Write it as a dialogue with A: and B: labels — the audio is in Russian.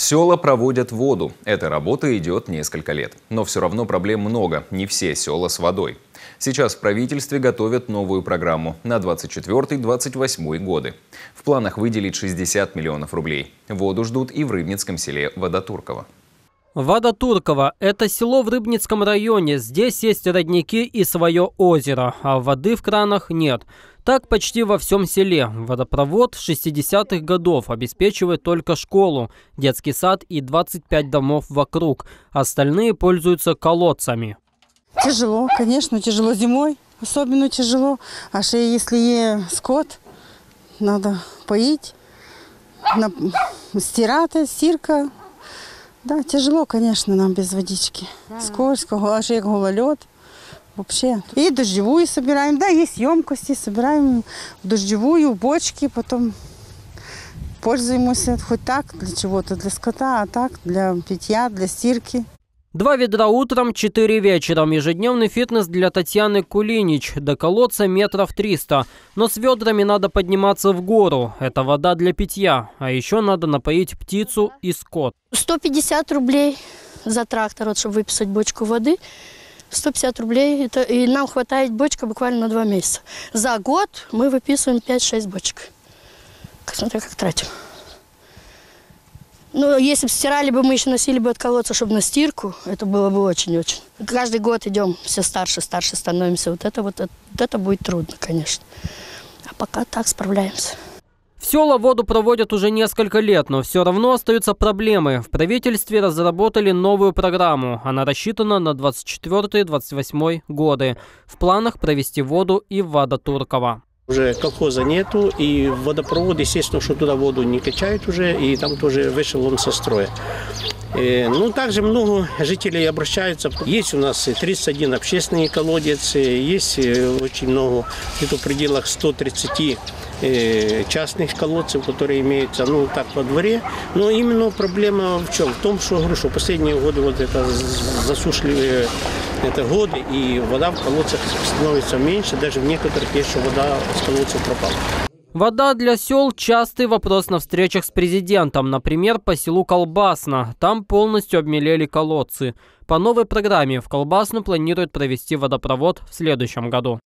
A: Села проводят воду. Эта работа идет несколько лет. Но все равно проблем много. Не все села с водой. Сейчас в правительстве готовят новую программу на 24-28 годы. В планах выделить 60 миллионов рублей. Воду ждут и в Рыбницком селе Водотурково.
B: Водотурково – это село в Рыбницком районе. Здесь есть родники и свое озеро, а воды в кранах нет. Так почти во всем селе. Водопровод 60-х годов обеспечивает только школу, детский сад и 25 домов вокруг. Остальные пользуются колодцами.
C: Тяжело, конечно, тяжело зимой. Особенно тяжело. А ще если есть скот, надо поить, стирать, стирка. Да, тяжело, конечно, нам без водички. Скользко, аж як гололед. Вообще. И дождевую собираем. Да, есть емкости, собираем в дождевую, в бочки, потом пользуемся хоть так для чего-то, для скота, а так для питья, для стирки.
B: 2 ведра утром, 4 вечером. Ежедневный фитнес для Татьяны Кулинич. До колодца метров 300. Но с ведрами надо подниматься в гору. Это вода для питья. А еще надо напоить птицу и скот.
D: 150 рублей за трактор, вот, чтобы выписать бочку воды. 150 рублей. И нам хватает бочка буквально на 2 месяца. За год мы выписываем 5-6 бочек. Смотря как тратим. Ну, если бы стирали бы, мы еще носили бы от колодца, чтобы на стирку, это было бы очень-очень. Каждый год идем все старше становимся. Вот это будет трудно, конечно. А пока так справляемся.
B: В села воду проводят уже несколько лет, но все равно остаются проблемы. В правительстве разработали новую программу. Она рассчитана на 24-28 годы. В планах провести воду и в Водотурково.
E: Уже колхоза нету, и водопровод, естественно, что туда воду не качают уже, и там тоже вышел он со строя. Ну, также много жителей обращаются. Есть у нас 31 общественный колодец, есть очень много, где-то в пределах 130 частных колодцев, которые имеются, ну, так, во дворе. Но именно проблема в чем? В том, что, говорю, что последние годы вот это засушливые годы, и вода в колодцах становится меньше, даже в некоторых есть, что вода с колодцев пропала.
B: Вода для сел – частый вопрос на встречах с президентом. Например, по селу Колбасно. Там полностью обмелели колодцы. По новой программе в Колбасну планируют провести водопровод в следующем году.